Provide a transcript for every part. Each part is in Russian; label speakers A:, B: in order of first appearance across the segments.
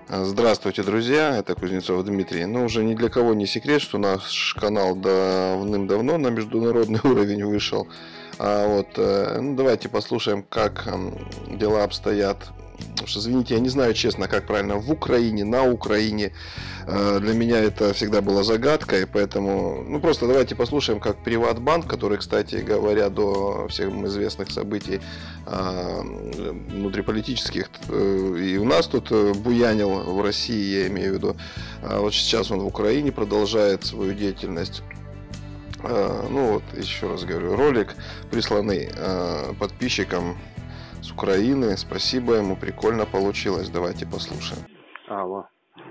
A: Здравствуйте, друзья, это Кузнецов Дмитрий. Ну, уже ни для кого не секрет, что наш канал давным-давно на международный уровень вышел. Давайте послушаем, как дела обстоят. Потому что, извините, я не знаю, честно, как правильно в Украине, на Украине. Для меня это всегда была загадкой, поэтому, просто давайте послушаем, как Приватбанк, который, кстати говоря, до всем известных событий внутриполитических и у нас тут буянил в России, я имею в виду, вот сейчас он в Украине продолжает свою деятельность. Еще раз говорю, ролик присланный подписчикам с Украины. Спасибо ему, прикольно получилось. Давайте послушаем.
B: Алло.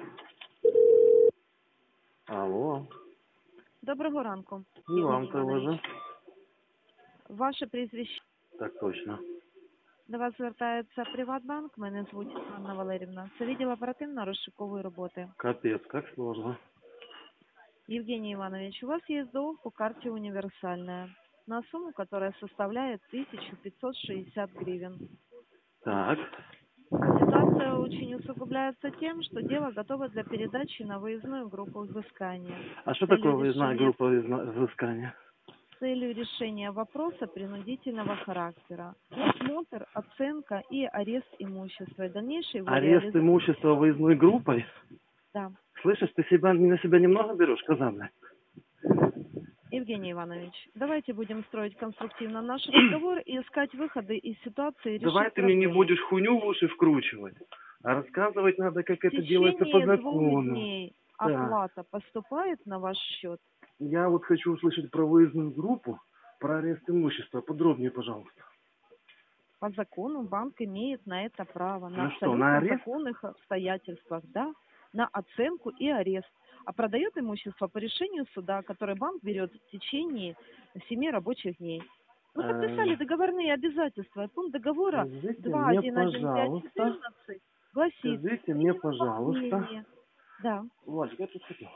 B: Алло.
C: Доброго ранку.
B: І вам того же.
C: Ваше прізвище.
B: Так точно.
C: До вас звертається Приватбанк. Мене звуть Анна Валерівна. Це відділ оперативно-розшукової роботи.
B: Капец, как сложно.
C: Евгений Иванович, у вас есть долг по карте универсальная на сумму, которая составляет 1560 гривен.
B: Так.
C: Ситуация очень усугубляется тем, что дело готово для передачи на выездную группу взыскания.
B: А что такое выездная группа взыскания?
C: С целью решения вопроса принудительного характера. Осмотр, оценка и арест имущества. И дальнейший
B: арест имущества выездной группой?
C: Да.
B: Слышишь, ты на себя немного берешь, казанная?
C: Евгений Иванович, давайте будем строить конструктивно наш разговор и искать выходы из ситуации.
B: Давай ты мне не будешь хуйню в уши вкручивать, а рассказывать надо, как это делается по закону.
C: 2 дней оплата поступает на ваш счет?
B: Я вот хочу услышать про выездную группу, про арест имущества. Подробнее, пожалуйста.
C: По закону банк имеет на это право.
B: На что, на арест?
C: Законных обстоятельствах, да, на оценку и арест. А продает имущество по решению суда, который банк берет в течение 7 рабочих дней. Вы подписали договорные обязательства. Пункт договора 2.1.1.5.14 гласит...
B: Скажите мне, пожалуйста.
C: Да.
B: Вась, я тут хотел.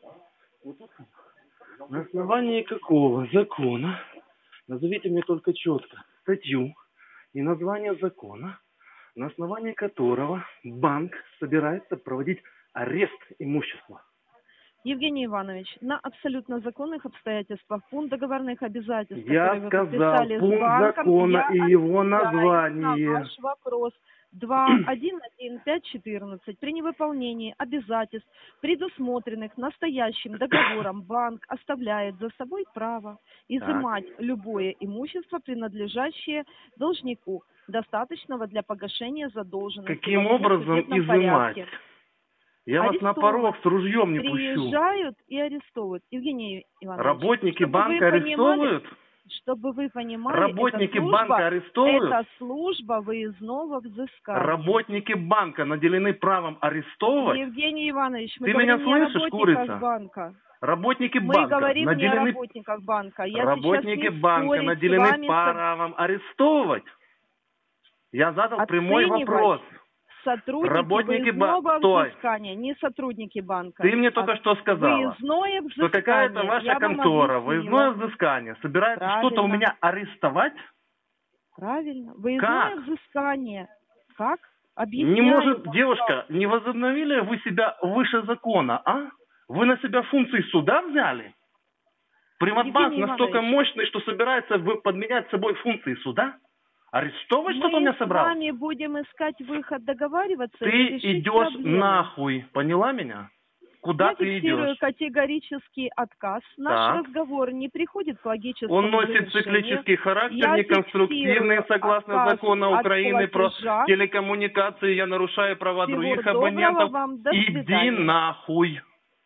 B: На основании какого закона, назовите мне только четко статью и название закона, на основании которого банк собирается проводить арест имущества?
C: Евгений Иванович, на абсолютно законных обстоятельствах, пункт договорных обязательств,
B: я
C: которые
B: сказал,
C: вы подписали
B: пункт
C: с банком,
B: закона и его название.
C: На ваш вопрос 2.1.1.5.14. При невыполнении обязательств, предусмотренных настоящим договором, банк оставляет за собой право изымать любое имущество, принадлежащее должнику, достаточного для погашения задолженности.
B: Каким образом изымать? Я вас на порог с ружьем не пущу.
C: Приезжают и арестовывают. Евгений Иванович.
B: Работники банка арестовывают?
C: Чтобы вы понимали,
B: работники банка арестовывают?
C: Это служба выездного взыскания.
B: Работники банка наделены правом арестовывать?
C: Евгений Иванович, мы
B: ты
C: говорим
B: меня
C: не
B: слышишь,
C: о работниках
B: курица?
C: банка.
B: Работники
C: мы
B: банка
C: говорим
B: наделены...
C: не о работниках банка.
B: Работники банка наделены правом арестовывать? Я задал прямой вопрос.
C: Сотрудники выездного взыскания, не сотрудники банка.
B: Ты мне только что сказала,
C: выездное взыскание.
B: что какая-то ваша контора, выездное взыскание, собирается что-то у меня арестовать?
C: Правильно. Выездное взыскание. Как? Объясняю.
B: Не может, девушка, не возобновили вы себя выше закона, а? Вы на себя функции суда взяли? Приватбанк настолько мощный, что собирается подменять собой функции суда? Арестовывать что-то у меня собрал?
C: Мы с вами будем искать выход, договариваться.
B: Ты идешь нахуй, поняла меня? Куда ты идешь?
C: Я фиксирую категорический отказ. Наш разговор не приходит к логическому
B: Он носит циклический характер, неконструктивный, согласно закону Украины про телекоммуникации. Я нарушаю права других абонентов. Иди нахуй.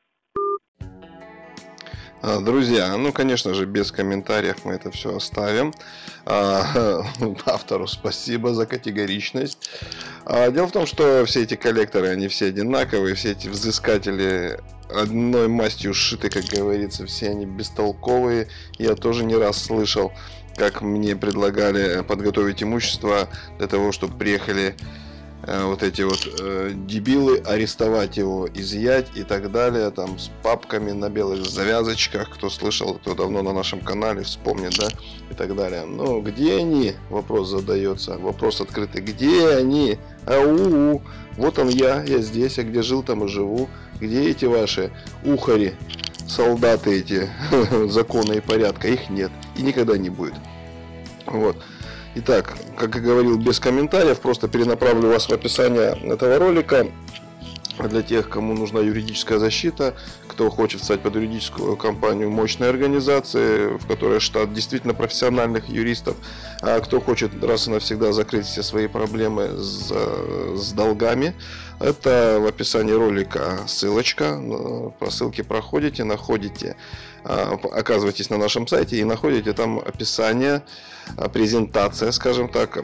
A: Друзья, конечно же, без комментариев мы это все оставим. Автору спасибо за категоричность. Дело в том, что все эти коллекторы, они все одинаковые, все эти взыскатели одной мастью сшиты, как говорится, все они бестолковые. Я тоже не раз слышал, как мне предлагали подготовить имущество для того, чтобы приехали вот эти вот дебилы, арестовать его, изъять и так далее, там с папками на белых завязочках, кто слышал, кто давно на нашем канале, вспомнит, да, и так далее. Но где они? Вопрос задается, вопрос открытый. Где они? Ау, вот он я здесь, а где жил, там и живу. Где эти ваши ухари, солдаты эти, закона и порядка? Их нет и никогда не будет. Вот. Итак, как и говорил, без комментариев, просто перенаправлю вас в описание этого ролика. Для тех, кому нужна юридическая защита, кто хочет стать под юридическую компанию мощной организации, в которой штат действительно профессиональных юристов, а кто хочет раз и навсегда закрыть все свои проблемы с долгами, это в описании ролика ссылочка. По ссылке проходите, находите, оказываетесь на нашем сайте и находите там описание, презентация, скажем так,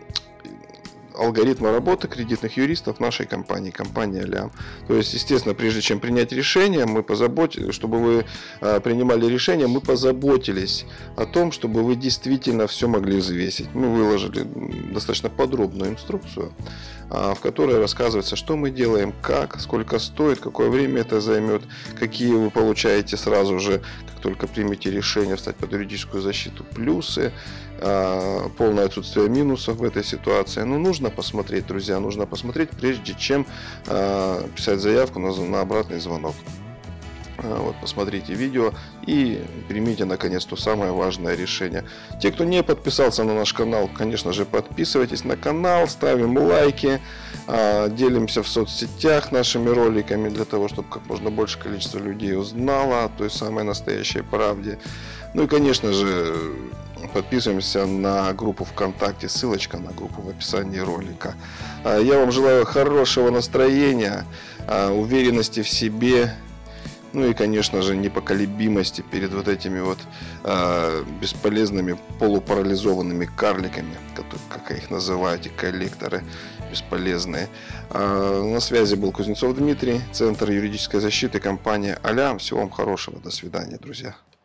A: алгоритма работы кредитных юристов нашей компании, компания Алям. То есть, естественно, прежде чем принять решение, мы позаботились, чтобы вы принимали решение, мы позаботились о том, чтобы вы действительно все могли взвесить. Мы выложили достаточно подробную инструкцию, в которой рассказывается, что мы делаем, как, сколько стоит, какое время это займет, какие вы получаете сразу же, как только примете решение встать под юридическую защиту, плюсы, полное отсутствие минусов в этой ситуации. Но нужно посмотреть, друзья, нужно посмотреть, прежде чем писать заявку на обратный звонок. Вот, посмотрите видео и примите наконец-то самое важное решение. Те, кто не подписался на наш канал, конечно же, подписывайтесь на канал, ставим лайки, делимся в соцсетях нашими роликами для того, чтобы как можно больше количество людей узнало о той самой настоящей правде. Ну и, конечно же, подписываемся на группу ВКонтакте, ссылочка на группу в описании ролика. Я вам желаю хорошего настроения, уверенности в себе, ну и, конечно же, непоколебимости перед вот этими вот бесполезными полупарализованными карликами, как я их называю, эти коллекторы бесполезные. На связи был Кузнецов Дмитрий, Центр юридической защиты, компания Алям. Всего вам хорошего, до свидания, друзья.